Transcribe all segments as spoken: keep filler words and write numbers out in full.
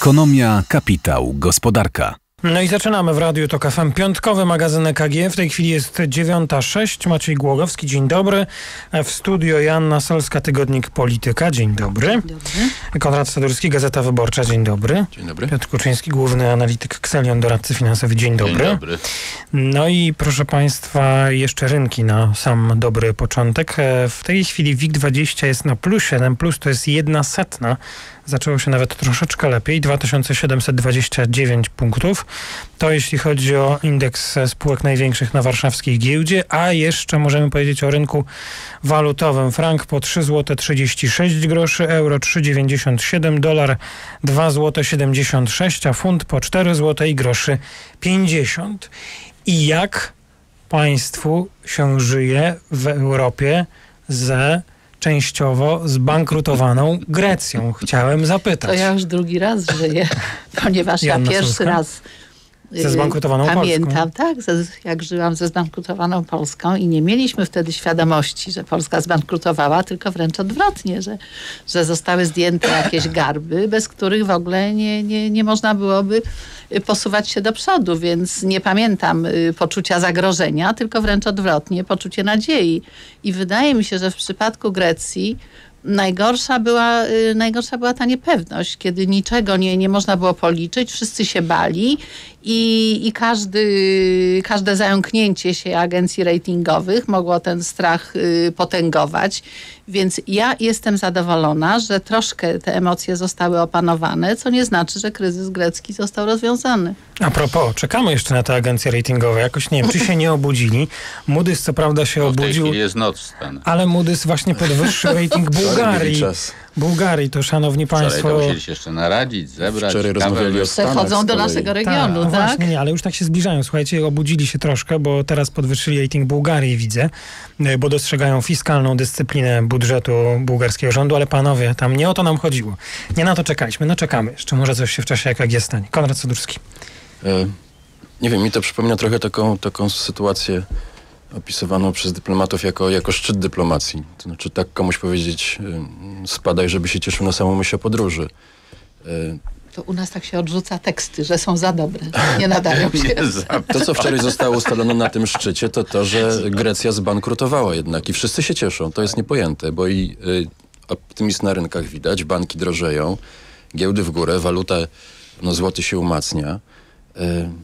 Ekonomia, kapitał, gospodarka. No i zaczynamy w Radiu Tok F M. Piątkowy magazyn E K G. W tej chwili jest dziewiąta sześć. Maciej Głogowski, dzień dobry. W studio Joanna Solska, Tygodnik Polityka. Dzień dobry. Dzień dobry. Konrad Sadurski, Gazeta Wyborcza. Dzień dobry. Dzień dobry. Piotr Kuczyński, główny analityk Xelion, doradcy finansowy. Dzień dobry. Dzień dobry. No i proszę Państwa, jeszcze rynki na sam dobry początek. W tej chwili WIG dwadzieścia jest na plusie. Ten plus to jest jedna setna. Zaczęło się nawet troszeczkę lepiej, dwa tysiące siedemset dwadzieścia dziewięć punktów. To jeśli chodzi o indeks spółek największych na warszawskiej giełdzie, a jeszcze możemy powiedzieć o rynku walutowym. Frank po trzy złote trzydzieści sześć groszy, euro trzy dziewięćdziesiąt siedem, dolar dwa złote siedemdziesiąt sześć, a funt po cztery złote i groszy pięćdziesiąt. I jak Państwu się żyje w Europie ze częściowo zbankrutowaną Grecją? Chciałem zapytać. To ja już drugi raz żyję, ponieważ Joanna ja pierwszy Solska? raz Ze zbankrutowaną pamiętam, Polską. tak, ze, jak żyłam ze zbankrutowaną Polską i nie mieliśmy wtedy świadomości, że Polska zbankrutowała, tylko wręcz odwrotnie, że, że zostały zdjęte jakieś garby, bez których w ogóle nie, nie, nie można byłoby posuwać się do przodu, więc nie pamiętam y, poczucia zagrożenia, tylko wręcz odwrotnie, poczucie nadziei. I wydaje mi się, że w przypadku Grecji Najgorsza była, y, najgorsza była ta niepewność, kiedy niczego nie, nie można było policzyć, wszyscy się bali i, i każdy, każde zająknięcie się agencji ratingowych mogło ten strach y, potęgować. Więc ja jestem zadowolona, że troszkę te emocje zostały opanowane, co nie znaczy, że kryzys grecki został rozwiązany. A propos, czekamy jeszcze na te agencje ratingowe. Jakoś nie wiem, czy się nie obudzili. Moody's co prawda się No, w tej obudził, chwili jest noc stan. ale Moody's właśnie podwyższył rating Bułgarii. Bułgarii, to szanowni Wczoraj Państwo... to musieli się jeszcze naradzić, zebrać. Wczoraj rozmawiali o Stanach Przechodzą z do kolei. naszego Tak, regionu, no tak? właśnie, nie, ale już tak się zbliżają. Słuchajcie, obudzili się troszkę, bo teraz podwyższyli rating Bułgarii, widzę, bo dostrzegają fiskalną dyscyplinę budżetu bułgarskiego rządu, ale panowie, tam nie o to nam chodziło. Nie na to czekaliśmy, no czekamy jeszcze. Może coś się w czasie E K G stanie. Konrad Sadurski. E, nie wiem, mi to przypomina trochę taką, taką sytuację opisywaną przez dyplomatów jako, jako szczyt dyplomacji. To znaczy tak komuś powiedzieć, y, spadaj, żeby się cieszył na samą myśl o podróży. E, To u nas tak się odrzuca teksty, że są za dobre, nie nadają się. Nie za... To, co wczoraj zostało ustalone na tym szczycie, to to, że Grecja zbankrutowała jednak i wszyscy się cieszą. To jest niepojęte, bo i y, optymizm na rynkach widać, banki drożeją, giełdy w górę, waluta, no złoty się umacnia. Y,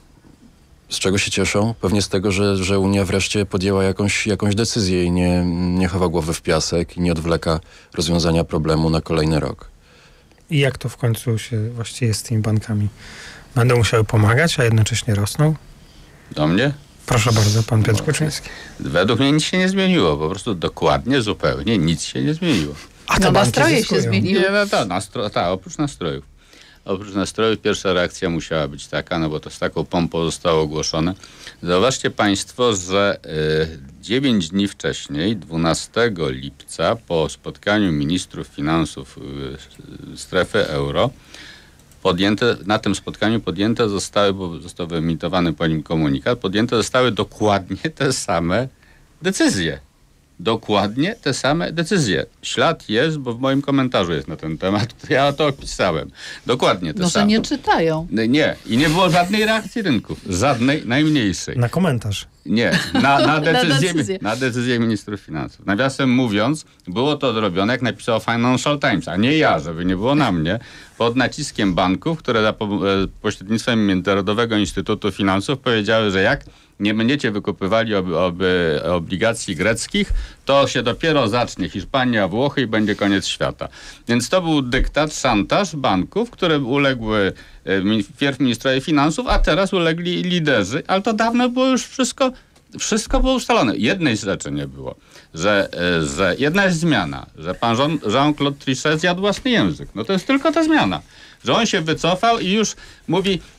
z czego się cieszą? Pewnie z tego, że, że Unia wreszcie podjęła jakąś, jakąś decyzję i nie, nie chowa głowy w piasek i nie odwleka rozwiązania problemu na kolejny rok. I jak to w końcu się właściwie jest z tymi bankami? Będą musiały pomagać, a jednocześnie rosną? Do mnie? Proszę bardzo, pan Piotr Kuczyński. Według mnie nic się nie zmieniło. Po prostu dokładnie, zupełnie nic się nie zmieniło. A te No banki nastroje zyskują. się zmieniły. Nie, no to, nastro... Ta, oprócz nastrojów. Oprócz nastrojów pierwsza reakcja musiała być taka, no bo to z taką pompą zostało ogłoszone. Zauważcie Państwo, że y, dziewięć dni wcześniej, dwunastego lipca, po spotkaniu ministrów finansów y, strefy euro, podjęte, na tym spotkaniu podjęte zostały, bo został wyemitowany po nim komunikat, podjęte zostały dokładnie te same decyzje. Dokładnie te same decyzje. Ślad jest, bo w moim komentarzu jest na ten temat. Ja to opisałem. Dokładnie te No, że same. nie czytają. Nie. I nie było żadnej reakcji rynków. Żadnej, najmniejszej. Na komentarz. Nie. Na, na, decyzję, decyzję. na decyzję ministrów finansów. Nawiasem mówiąc, było to zrobione, jak napisał Financial Times, a nie ja, żeby nie było na mnie, pod naciskiem banków, które za po, pośrednictwem Międzynarodowego Instytutu Finansów powiedziały, że jak nie będziecie wykupywali ob, ob, obligacji greckich, to się dopiero zacznie Hiszpania, Włochy i będzie koniec świata. Więc to był dyktat, szantaż banków, które uległy wpierw ministrowie finansów, a teraz ulegli liderzy, ale to dawno było już wszystko, wszystko było ustalone. Jednej rzeczy nie było, że, że jedna jest zmiana, że pan Jean, Jean-Claude Trichet zjadł własny język. No to jest tylko ta zmiana, że on się wycofał i już mówi,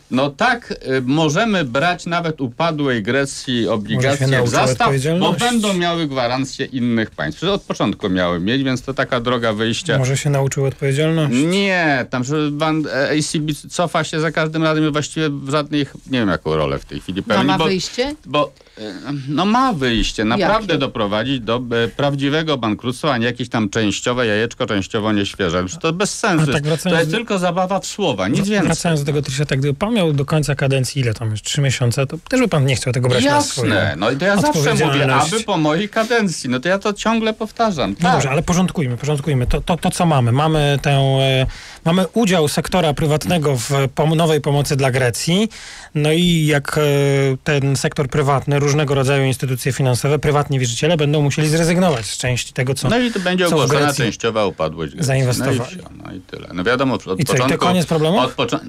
No tak, y, możemy brać nawet upadłej Grecji obligacje w zastaw, bo będą miały gwarancje innych państw. Przecież od początku miały mieć, więc to taka droga wyjścia. Może się nauczył odpowiedzialności? Nie, tam że A C B cofa się za każdym razem i właściwie w żadnych, nie wiem jaką rolę w tej chwili pełni. No ma bo, wyjście? Bo, no ma wyjście, naprawdę Jakie? doprowadzić do e, prawdziwego bankructwa, a nie jakieś tam częściowe jajeczko, częściowo nieświeże. To bez sensu. tak to jest do... tylko zabawa w słowa, nic więcej. Wracając do tego, Trysia, tak gdyby pan miał do końca kadencji, ile tam jest, trzy miesiące, to też by pan nie chciał tego brać na swoje. Jasne, no i to ja zawsze mówię, aby po mojej kadencji, no to ja to ciągle powtarzam. Tak. No dobrze, ale porządkujmy, porządkujmy. To, to, to co mamy? Mamy tę, e, mamy udział sektora prywatnego w pom- nowej pomocy dla Grecji, no i jak e, ten sektor prywatny, różnego rodzaju instytucje finansowe, prywatni wierzyciele będą musieli zrezygnować z części tego, co No i to będzie ogłoszona częściowa upadłość Grecji. Zainwestowali. No i, no i tyle. No wiadomo, od I co, początku... i to koniec problemu? Od poczo-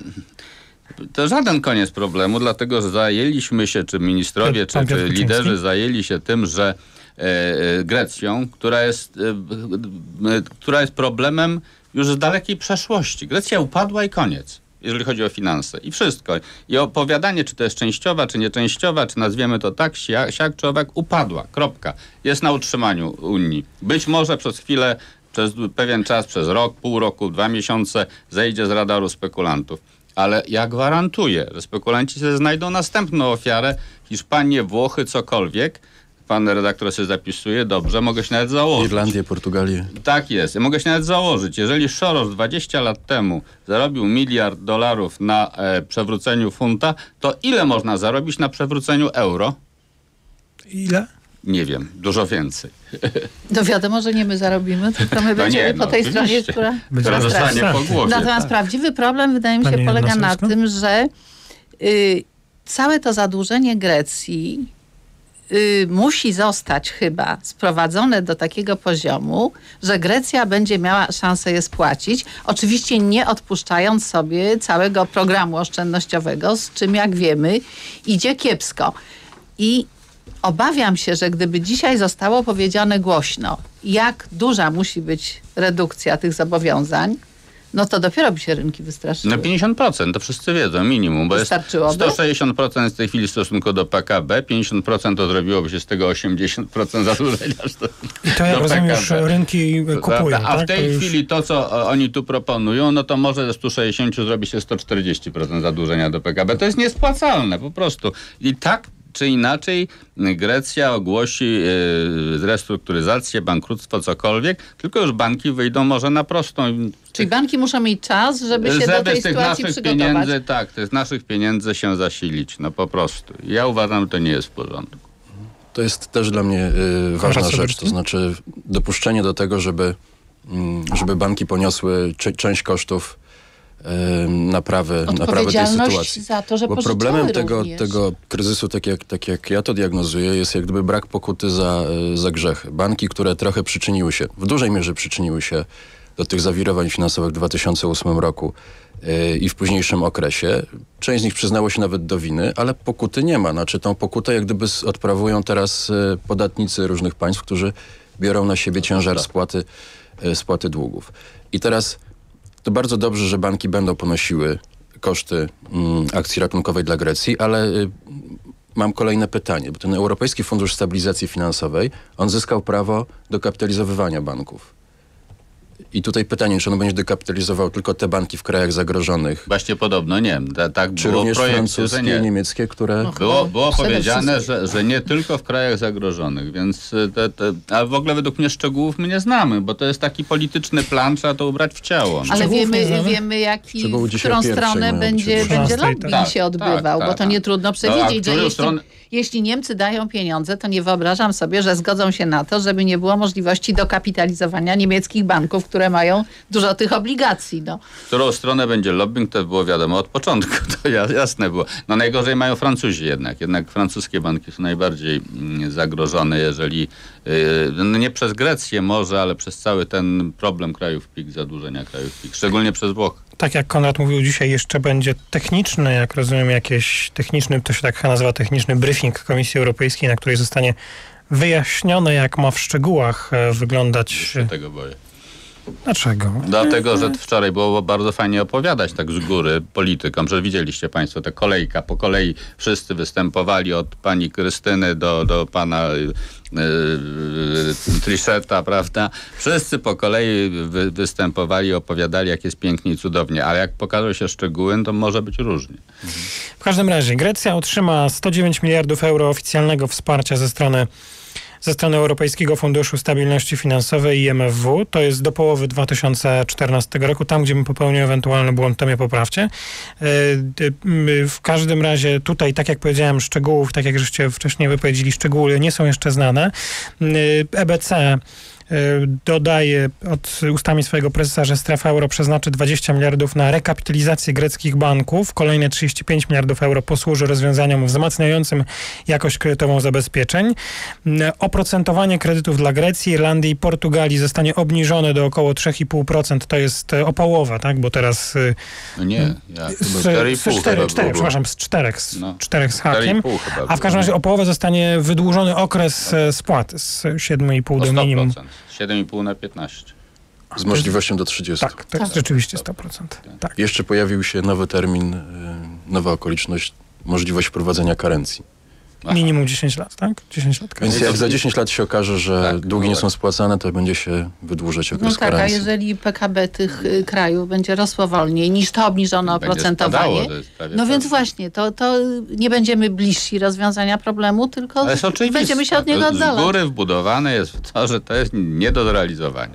To żaden koniec problemu, dlatego że zajęliśmy się, czy ministrowie, czy, czy liderzy zajęli się tym, że e, e, Grecją, która jest, e, e, która jest problemem już z dalekiej przeszłości. Grecja upadła i koniec, jeżeli chodzi o finanse. I wszystko. I opowiadanie, czy to jest częściowa, czy nieczęściowa, czy nazwiemy to tak, siak, siak czy owak, upadła. Kropka. Jest na utrzymaniu Unii. Być może przez chwilę, przez pewien czas, przez rok, pół roku, dwa miesiące zejdzie z radaru spekulantów. Ale ja gwarantuję, że spekulanci sobie znajdą następną ofiarę, Hiszpanię, Włochy, cokolwiek. Pan redaktor się zapisuje, dobrze, mogę się nawet założyć. Irlandię, Portugalię. Tak jest, mogę się nawet założyć. Jeżeli Soros dwadzieścia lat temu zarobił miliard dolarów na e, przewróceniu funta, to ile można zarobić na przewróceniu euro? Ile? Nie wiem, dużo więcej. No wiadomo, że nie my zarobimy, tylko my będziemy nie, no, po tej stronie, która, która dostanie po głowie. Natomiast tak. prawdziwy problem, wydaje mi się, Pani polega na Nasowska? tym, że y, całe to zadłużenie Grecji y, musi zostać chyba sprowadzone do takiego poziomu, że Grecja będzie miała szansę je spłacić. Oczywiście nie odpuszczając sobie całego programu oszczędnościowego, z czym, jak wiemy, idzie kiepsko. I obawiam się, że gdyby dzisiaj zostało powiedziane głośno, jak duża musi być redukcja tych zobowiązań, no to dopiero by się rynki wystraszyły. No pięćdziesiąt procent, to wszyscy wiedzą, minimum, bo jest sto sześćdziesiąt procent w tej chwili w stosunku do P K B, pięćdziesiąt procent to zrobiłoby się z tego osiemdziesiąt procent zadłużenia. I to jak rozumiem, już rynki kupują, A tak? w tej to chwili już... to, co oni tu proponują, no to może ze sto sześćdziesiąt zrobi się sto czterdzieści procent zadłużenia do P K B. To jest niespłacalne po prostu. I tak czy inaczej Grecja ogłosi yy, restrukturyzację, bankructwo, cokolwiek, tylko już banki wyjdą może na prostą. Czyli banki muszą mieć czas, żeby się żeby do tej z tych sytuacji naszych przygotować. Pieniędzy, tak, z naszych pieniędzy się zasilić, no po prostu. Ja uważam, że to nie jest w porządku. To jest też dla mnie y, ważna rzecz, to znaczy dopuszczenie do tego, żeby, y, żeby banki poniosły czy, część kosztów naprawy, naprawy tej sytuacji. Za to, że Bo problemem tego, tego kryzysu, tak jak, tak jak ja to diagnozuję, jest jak gdyby brak pokuty za, za grzechy. Banki, które trochę przyczyniły się, w dużej mierze przyczyniły się do tych zawirowań finansowych w dwa tysiące ósmym roku yy, i w późniejszym okresie. Część z nich przyznało się nawet do winy, ale pokuty nie ma. Znaczy tą pokutę jak gdyby odprawują teraz yy, podatnicy różnych państw, którzy biorą na siebie ciężar spłaty, yy, spłaty długów. I teraz to bardzo dobrze, że banki będą ponosiły koszty mm, akcji ratunkowej dla Grecji, ale y, mam kolejne pytanie, bo ten Europejski Fundusz Stabilizacji Finansowej, on zyskał prawo do kapitalizowywania banków. I tutaj pytanie, czy on będzie dekapitalizował tylko te banki w krajach zagrożonych? Właśnie podobno nie. Ta, tak czy było również projekt, francuskie, nie. niemieckie, które... No, Było, było powiedziane, wszystkim. że, że nie tylko w krajach zagrożonych, więc te, te, ale w ogóle według mnie szczegółów my nie znamy, bo to jest taki polityczny plan, trzeba to ubrać w ciało. Ale Szczegółów nie wiemy, znamy? wiemy jaki, Trzeba było w dzisiaj którą pierwszej, stronę mają będzie, być będzie szesnastej, lobbying tak. się odbywał, Tak, bo to tak, nie tak. trudno No, przewidzieć, a że którą jeśli, stronę- jeśli Niemcy dają pieniądze, to nie wyobrażam sobie, że zgodzą się na to, żeby nie było możliwości dokapitalizowania niemieckich banków, które mają dużo tych obligacji. No. W którą stronę będzie lobbying, to było wiadomo od początku, to jasne było. No najgorzej mają Francuzi jednak. Jednak francuskie banki są najbardziej mm, zagrożone, jeżeli yy, no nie przez Grecję może, ale przez cały ten problem krajów P I K, zadłużenia krajów P I K, szczególnie przez Włochy. Tak jak Konrad mówił, dzisiaj jeszcze będzie techniczny, jak rozumiem, jakiś techniczny, to się tak nazywa, techniczny briefing Komisji Europejskiej, na której zostanie wyjaśnione, jak ma w szczegółach wyglądać... Już się tego boję. Dlaczego? Dlatego, że wczoraj było bardzo fajnie opowiadać tak z góry politykom, że widzieliście państwo tę kolejka, po kolei wszyscy występowali od pani Krystyny do, do pana yy, yy, Trichetta, prawda? Wszyscy po kolei wy, występowali, opowiadali, jak jest pięknie i cudownie, ale jak pokażą się szczegóły, to może być różnie. W każdym razie Grecja otrzyma sto dziewięć miliardów euro oficjalnego wsparcia ze strony ze strony Europejskiego Funduszu Stabilności Finansowej i M F W. To jest do połowy dwa tysiące czternastego roku. Tam, gdzie bym popełnił ewentualny błąd, to mnie poprawcie. W każdym razie tutaj, tak jak powiedziałem, szczegółów, tak jak żeście wcześniej wypowiedzieli, szczegóły nie są jeszcze znane. E B C dodaje od ustami swojego prezesa, że strefa euro przeznaczy dwadzieścia miliardów na rekapitalizację greckich banków. Kolejne trzydzieści pięć miliardów euro posłuży rozwiązaniom wzmacniającym jakość kredytową zabezpieczeń. Oprocentowanie kredytów dla Grecji, Irlandii i Portugalii zostanie obniżone do około trzy i pół procent. To jest o połowę, tak? Bo teraz... No nie, ja z, cztery, cztery, przepraszam, z czterech, z, no, czterech z hakiem. A w każdym razie o połowę zostanie wydłużony okres spłaty z siedem i pół do minimum. siedem i pół na piętnaście. Z możliwością do trzydziestu. Tak, to jest rzeczywiście sto procent. Tak. Jeszcze pojawił się nowy termin, nowa okoliczność, możliwość wprowadzenia karencji. Aha. Minimum dziesięć lat, tak? dziesięć lat karencji. Więc jak za dziesięć lat się okaże, że tak, długi no nie są spłacane, to będzie się wydłużać okres No tak, karencji. a jeżeli P K B tych y, krajów będzie rosło wolniej niż to obniżone oprocentowanie, spadało, no więc właśnie, to, to nie będziemy bliżsi rozwiązania problemu, tylko będziemy się od niego oddalać. Z góry wbudowane jest to, że to jest nie do zrealizowania.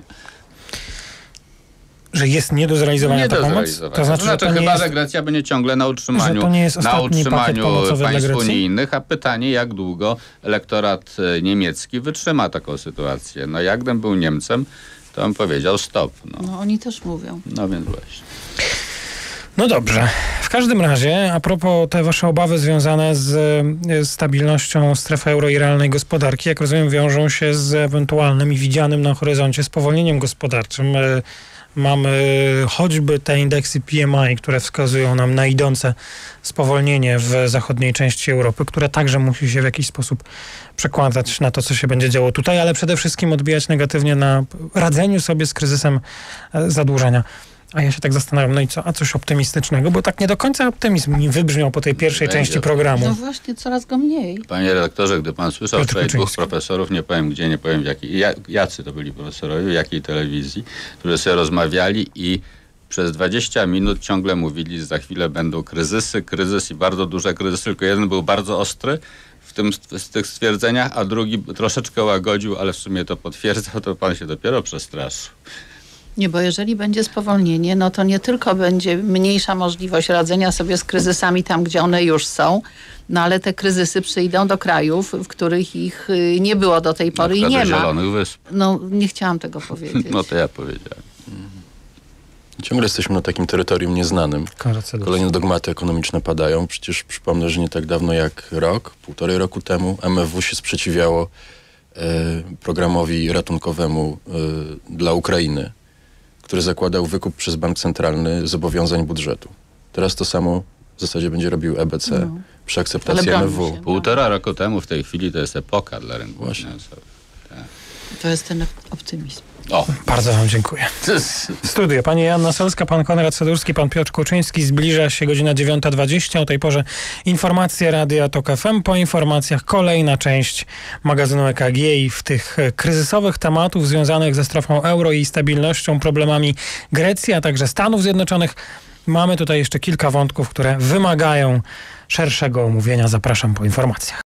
Że jest nie do zrealizowania nie ta do pomoc? zrealizowania. To znaczy, to znaczy że to chyba, jest, że Grecja będzie ciągle na utrzymaniu, to nie jest na utrzymaniu państw unijnych, a pytanie, jak długo elektorat niemiecki wytrzyma taką sytuację. No jak gdybym był Niemcem, to bym powiedział stop. No, no oni też mówią. No więc właśnie. No dobrze. W każdym razie, a propos te wasze obawy związane z stabilnością strefy euro i realnej gospodarki, jak rozumiem, wiążą się z ewentualnym i widzianym na horyzoncie spowolnieniem gospodarczym. Mamy choćby te indeksy P M I, które wskazują nam na idące spowolnienie w zachodniej części Europy, które także musi się w jakiś sposób przekładać na to, co się będzie działo tutaj, ale przede wszystkim odbijać negatywnie na radzeniu sobie z kryzysem zadłużenia. A ja się tak zastanawiam, no i co, a coś optymistycznego, bo tak nie do końca optymizm mi wybrzmiał po tej pierwszej Będzie części programu. No właśnie, coraz go mniej. Panie redaktorze, gdy pan słyszał Piotr wczoraj Kuczyński. dwóch profesorów, nie powiem gdzie, nie powiem w jakiej, jacy to byli profesorowie, w jakiej telewizji, którzy sobie rozmawiali i przez dwadzieścia minut ciągle mówili, że za chwilę będą kryzysy, kryzys i bardzo duże kryzysy, tylko jeden był bardzo ostry w, tym, w tych stwierdzeniach, a drugi troszeczkę łagodził, ale w sumie to potwierdzał, to pan się dopiero przestraszył. Nie, bo jeżeli będzie spowolnienie, no to nie tylko będzie mniejsza możliwość radzenia sobie z kryzysami tam, gdzie one już są, no ale te kryzysy przyjdą do krajów, w których ich nie było do tej pory i nie ma. Zielonych Wysp. No nie chciałam tego powiedzieć. No to ja powiedziałem. Ciągle jesteśmy na takim terytorium nieznanym. Kolejne dogmaty ekonomiczne padają. Przecież przypomnę, że nie tak dawno jak rok, półtorej roku temu M F W się sprzeciwiało e, programowi ratunkowemu e, dla Ukrainy, który zakładał wykup przez bank centralny zobowiązań budżetu. Teraz to samo w zasadzie będzie robił E B C no. przy akceptacji M F W. Się, Półtora roku temu w tej chwili to jest epoka dla rynku finansowych. Tak. To jest ten optymizm. O. Bardzo wam dziękuję. Studio. Pani Joanna Solska, pan Konrad Sadurski, pan Piotr Kuczyński. Zbliża się godzina dziewiąta dwadzieścia. O tej porze informacje Radia Tok F M. Po informacjach kolejna część magazynu E K G i w tych kryzysowych tematów związanych ze strefą euro i stabilnością, problemami Grecji, a także Stanów Zjednoczonych. Mamy tutaj jeszcze kilka wątków, które wymagają szerszego omówienia. Zapraszam po informacjach.